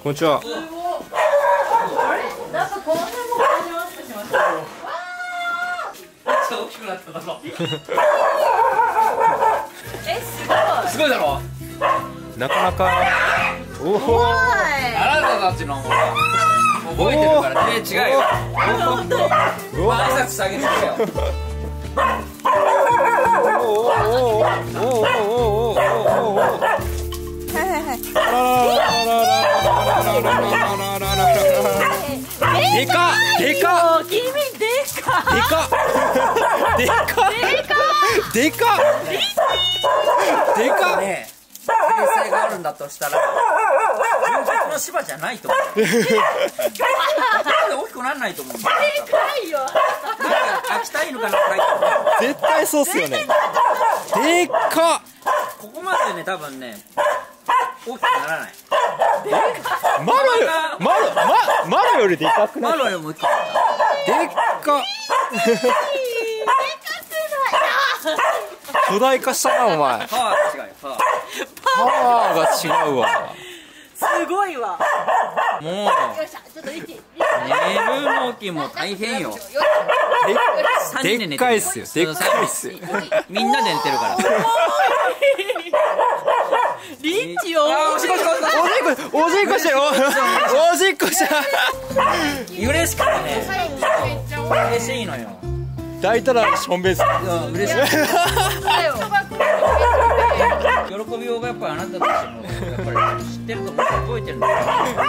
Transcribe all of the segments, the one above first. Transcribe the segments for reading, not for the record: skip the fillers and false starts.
こんにちは。 なんかこの辺も感じましたしました。わあ、大きくなっただろ。 すごいだろ。 なかなか。おお。 あなたたちの方が覚えてるからね。違うよ。挨拶してあげてくれよ。 でかっでかっ君でかっでかっでかっでかっでかっね、天才があるんだとしたら純白の芝じゃないと思う。大きくならないと思う。でかいよ。 秋田犬かな。 絶対そうっすよね。でっかっ。 ここまでね、多分ね、大きくならない。 マロよりでかくない。 マロよりも大きくなっでっかっ。巨大化したなお前。 た。パワーが違うよ。 パワーが違うわ。 すごいわ。 もうよっしゃ、ちょっと1。 寝るのきも大変よ。 でっかいっすよ。でっかいっすよ。 みんなで寝てるから。 リッチを。 おしっこしてる。おしっこした。 嬉しくてね。嬉しいのよ。 抱いたらしょんべんする。 嬉しい。喜びようがやっぱりあなたたちもやっぱり知ってると思って覚えてるんだよ。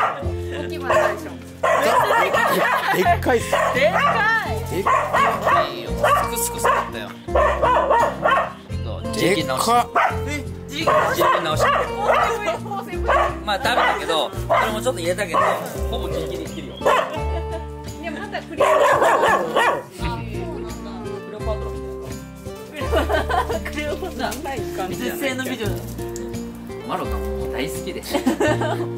でっかいっす。 でかい。 でっかいいよ。すくすく育ったよ。 でっか。 ジー直し。まあ食べたけど、それもちょっと入れたけど、ほぼ自力で生きるよ。 でもまたクリア。クレオパトラ美術製の美女。 マロがもう大好きで作る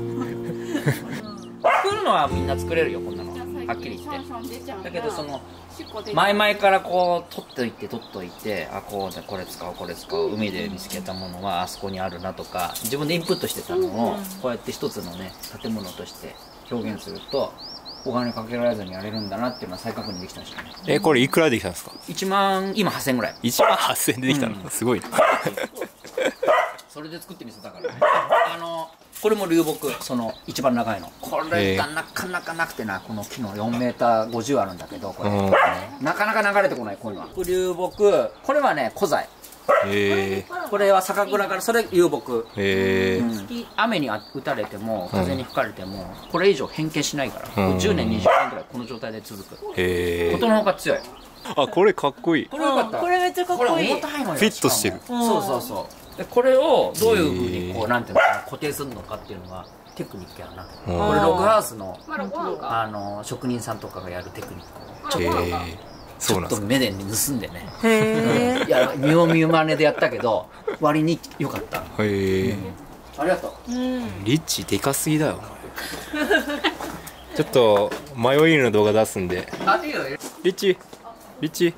のはみんな作れるよ、こんなのはっきり言ってだけど、その前々からこう取っといてあ、こうでこれ使う海で見つけたものはあそこにあるなとか、自分でインプットしてたのをこうやって一つのね建物として表現するとお金かけられずにやれるんだなっていうのは再確認できたんですよね。 これいくらできたんですか。 1万、今8000円ぐらい。 1万8000円でできたの、すごいな。 それで作ってみせたからね。これも流木、その一番長いの。これがなかなかなくてな、この木の4メーター50あるんだけど、これ、なかなか流れてこない、こういうのは。流木、これはね、古材。これは酒蔵から、それ流木。雨に打たれても風に吹かれてもこれ以上変形しないから、10年20年ぐらいこの状態で続く。ことのほか強い。 あ、これかっこいい。 これよかった。 これめっちゃかっこいい。 これ重たいのよ。 フィットしてる。 そうで、これをどういうふうにこうなんていうのかな固定するのかっていうのがテクニックやな。これログハウスの職人さんとかがやるテクニックをちょっと目で盗んでね、いや身を見まねでやったけど割に良かった。ありがとう。 リッチでかすぎだよ。ちょっと迷い犬の動画出すんで。リッチ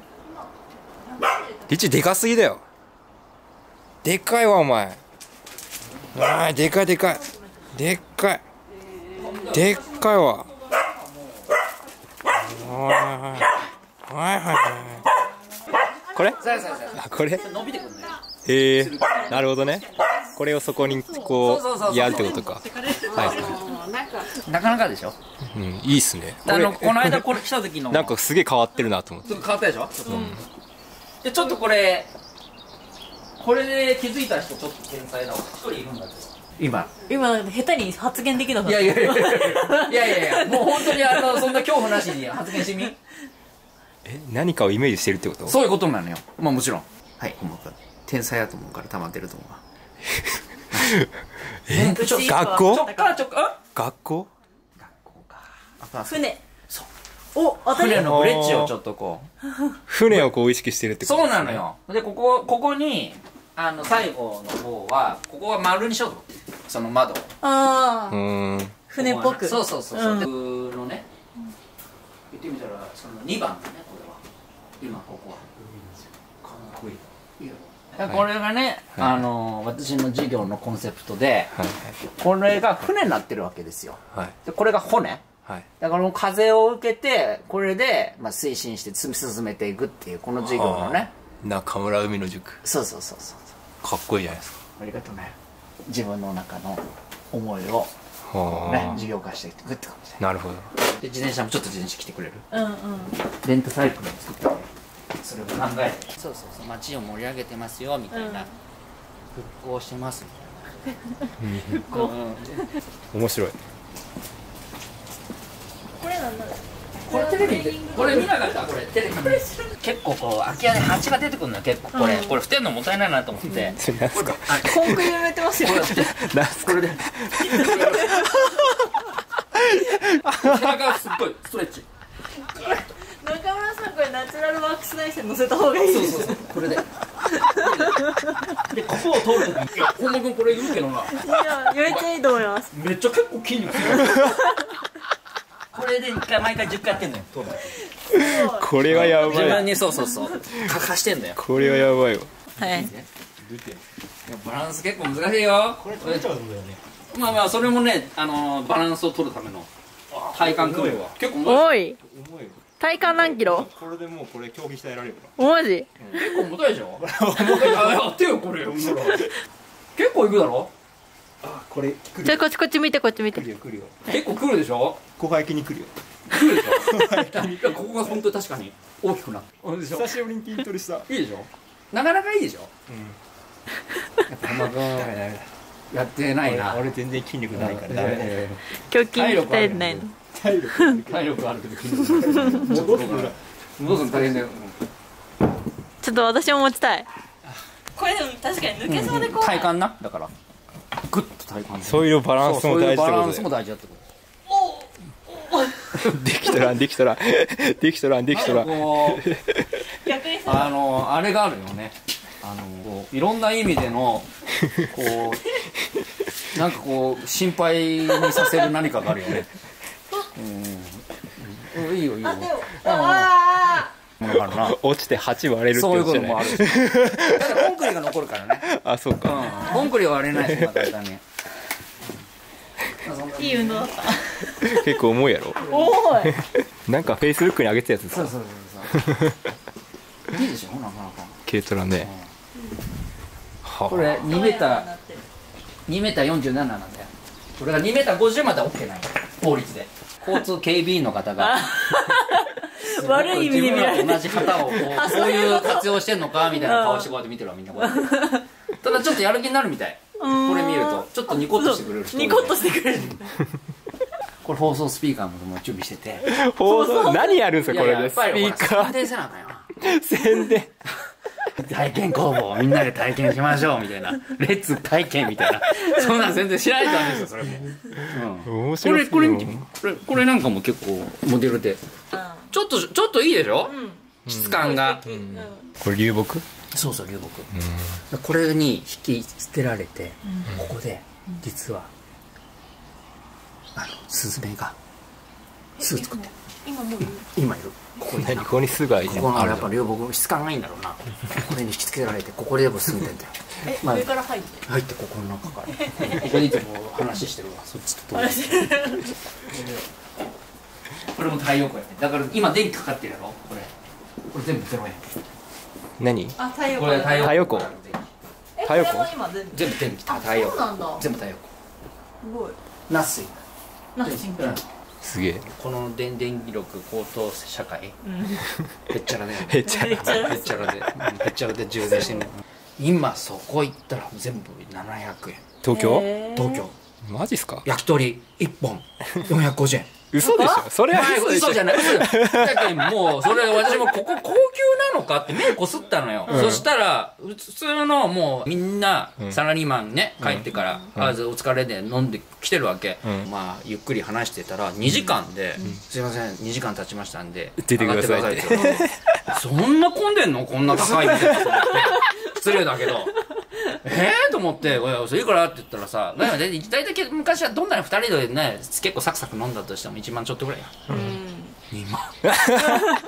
でかすぎだよ。でっかいわお前。でかいでっかいわ。これ？これ？ 伸びてくるね。 なるほどね。これをそこにこうやるってことか。 なかなかでしょ。 いいっすね。 この間これ来た時のなんかすげえ変わってるなと思って。 変わったでしょ。でちょっとこれで気づいた人ちょっと天才だわ。一人いるんだけど。今下手に発言できなかった。 いやもう本当にそんな恐怖なしに発言してみ。 何かをイメージしてるってこと？ そういうことなのよ。まあもちろん。はい、天才だと思うから溜まってると思うわ。 学校？ 学校か。 船。 そう。 お、 船のブレッジをちょっとこう。 船をこう意識してるってこと？ そうなのよ。でここに最後の方はここは丸にしようと思って、その窓を。 船っぽく。 そうのね。言ってみたらその2番だね、これは。今ここは。かっこいい。いいよ。 これがね、私の授業のコンセプトで、これが船になってるわけですよ。でこれが骨。だから風を受けて、これで、推進して進めていくっていう、この授業のね。 中村海の塾。 そうそうそうそう。 かっこいいじゃないですか。 ありがとうね。自分の中の思いを、ね、授業化していくって感じで。 なるほど。 で、自転車もちょっと自転車来てくれる？ うんうん。 レンタサイクルを作ってそれを考えて。そうそうそう、街を盛り上げてますよ、みたいな。復興してます、みたいな。復興。 面白い。 これなんだろう。 これテレビで、これ見なかった？これテレビで。結構こう空き家で蜂が出てくるのよ。結構これ捨てるのもったいないなと思って。 それなんすか？ コンクリ埋めてますよ。 なんすか？これで。背中がすっごいストレッチ。 中村さん、これナチュラルワークス内線乗せた方がいいです。 そうそうそう、これで。で、ここを通るときに、いや、本間君これ言うけどな。 いや、めっちゃいいと思います。 めっちゃ結構筋肉ついてる。これで毎回10回やってんのよ。 これはやばい。 自分にそうそうそう。貸してんだよ。 これはやばいわ。 はい。 バランス結構難しいよ。これ取れちゃうんだよね。まあそれもね、バランスを取るための体幹組むわ。結構重い。体幹何キロ？ これでもうこれ競技鍛えられるかマジ？ 結構重たいでしょ。やってよこれ。結構いくだろ。 あ、これ来る。 じゃあこっち見てこっち見て。 来るよ来るよ。 結構来るでしょ。 広背筋に来るよ。 来るでしょ。ここが本当に確かに大きくなって。 久しぶりに筋トレした。 いいでしょ。なかなかいいでしょ。やっぱ浜君やってないな。 俺全然筋肉ないからダメ。 胸筋鍛えてないの。 体力あるけど筋肉ない。戻すの大変だよ。 ちょっと私も持ちたい。これでも確かに抜けそうで怖い。 体幹な。だからグッと体幹。 そういうバランスも大事ってことで。 バランスも大事だってこと。 できとらんできとらんできとらんできとらん。 逆にあれがあるよね。こういろんな意味でのこうなんかこう心配にさせる何かがあるよね。いいよいいよ。 落ちて鉢割れるってそういうことじゃない。 こともある。だからコンクリが残るからね。 あ、そうか。 コンクリは割れないし、またね。 いい運動だった。 結構重いやろ。 重い。 なんかフェイスルックに上げてたやつですか。 そういいでしょ、なかなか。 軽トラね。 これ2メーター47なんだよ。これが2メーター50までは OK ない法律で。交通警備員の方が悪い意味で見られて同じ旗をこういう活用してんのかみたいな顔してこうやって見てるわ、みんなこうやって。ただちょっとやる気になるみたい。これ見るとちょっとニコッとしてくれる人。 ニコッとしてくれる。 これ放送スピーカーも準備してて。 放送何やるんですかこれで。スピーカ宣伝せなあかんよ。 ー。宣伝。 体験工房をみんなで体験しましょうみたいな。レッツ体験みたいな。そんなん全然知らないとダメですよ、それも。 面白い。 これなんかも結構モデルで。ちょっといいでしょ、質感が。 これ流木？ そうそう、流木。これに引き捨てられて、ここで実はスズメが巣作って今いる。ここに何ここに巣がいる。 ここのやっぱ流木質感がいいんだろうな。これに引き付けられてここで住んでんだよ。 上から入ってここの中からここでいつも話してるわ。そっちとこれも太陽光やね。だから今電気かかってるやろ。これ全部0円。 何？ あ、太陽これ光。 太陽光。太陽光？ 全部電気。太陽光。全部太陽光。 すごい。 ナッシング。 ナッシング。 すげえ。 この電力高騰社会、へっちゃらでへっちゃらへっちゃらで充電してんの。今そこ行ったら全部700円。 東京？ 東京マジっすか？ 焼き鳥1本450円。 嘘でしょ。それは嘘じゃない。だけどもうそれ私もここ高級なのかって目こすったのよ。そしたら普通のもうみんなサラリーマンね、帰ってからお疲れで飲んできてるわけ。まあゆっくり話してたら2時間で「すいません2時間経ちましたんで出てください」って。 そんな混んでんのこんな高い店と思って。失礼だけどと思って「それいくら?」って言ったらさ、大体昔はどんなに2人でね結構サクサク飲んだとしても1万ちょっとぐらいや。2万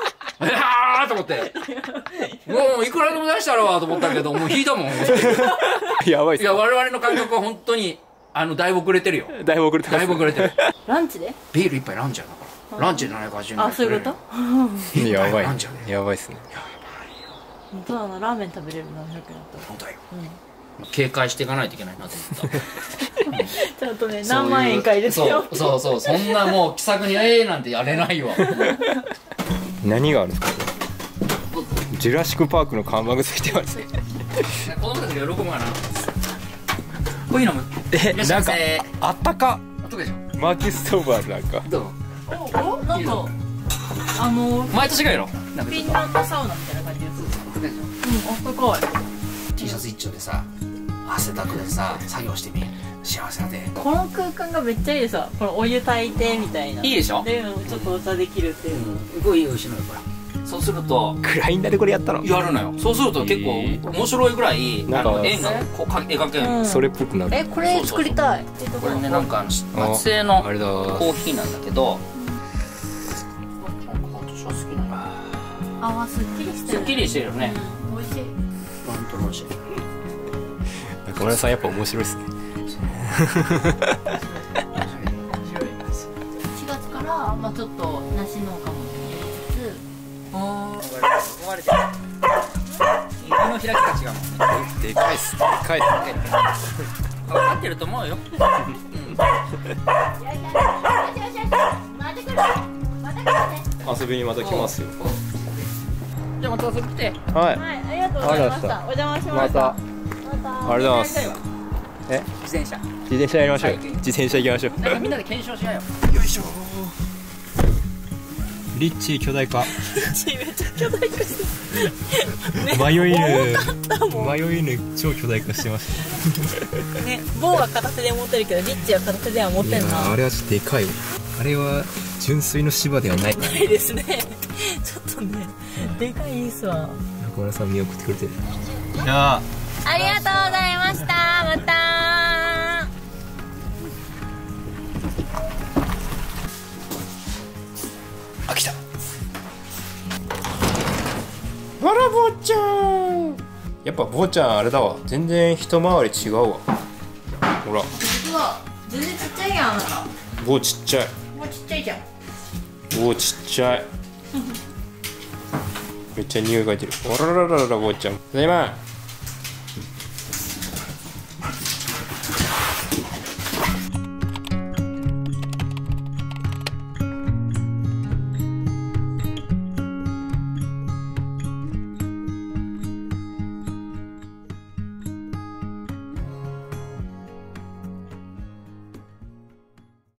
あーと思って。もういくらでも出したろうと思ったけど、もう引いたもん。 やばいっす。 いや、我々の感覚は本当に、だいぶ遅れてるよ。 だいぶ遅れてます。 だいぶ遅れてる。 ランチでビール一杯ランチやだから。ランチで780円。 あ、そういうこと？ やばい。 ランチやね。 やばいっすね。 本当だな、ラーメン食べれるな、100円だったら。 本当だよ。警戒していかないといけないなと思った。 ちゃんとね、何万円か入れてよ。 そう、そんなもう気さくになんてやれないわ。 何があるんですか？ジュラシックパークの看板がついてますね。 子供たちが喜ぶかな。こういうのも。 なんかあったか。 あったかでしょ。 薪ストーブあるなんか。 どう？ なんか毎年がやろ。 フィンランドサウナみたいな感じです。あったかい。 T シャツ一丁でさ、汗だくでさ、作業してみ。幸せだで。 この空間がめっちゃいいさ。このお湯炊いてみたいな。 いいでしょ。 で、ちょっとお茶できるっていう。 すごいいい牛のよこれ。そうするとグラインダーでこれやったの？ やるのよ。そうすると結構面白いぐらい円がこう描ける。 それっぽくなる。 これ作りたい。 これね、なんか松製のコあれだ。 ーヒーなんだけど。私は好きなの。 あ、すっきりしてる。 すっきりしてるよね。 美味しい。 本当に美味しい。 中村さんやっぱ面白いっすね。 4月からまあちょっと梨農家も生まれてる。指の開きが違うもんね。 でかいっす。でかいっ分かってると思うよ。 す。遊びにまた来ますよ。 じゃあまた遊び来て。 はい。 はい、ありがとうございました。お邪魔しました。 また。ありがとうございます。 自転車。 自転車やりましょう。自転車行きましょう。 なんかみんなで検証しないよ。 よいしょ。リッチー巨大化。 めっちゃ巨大化してる。 迷いもん。 迷い犬超巨大化してましたね、棒は片手で持ってるけど、リッチは片手では持ってんな。 あれはちょっとでかいわ。あれは純粋の芝ではない。 ないですね。ちょっとね、でかいっすわ。 中村さん見送ってくれてる。じゃあ。 ありがとうございました。またあ、来た。あら、坊ちゃん。やっぱ坊ちゃんあれだわ。全然一回り違うわ。ほら。 実は全然ちっちゃいやん。 坊ちっちゃい。 もうちっちゃいじゃん。 坊ちっちゃい。めっちゃ匂い嗅いでる。おららららら、坊ちゃん。ただいま。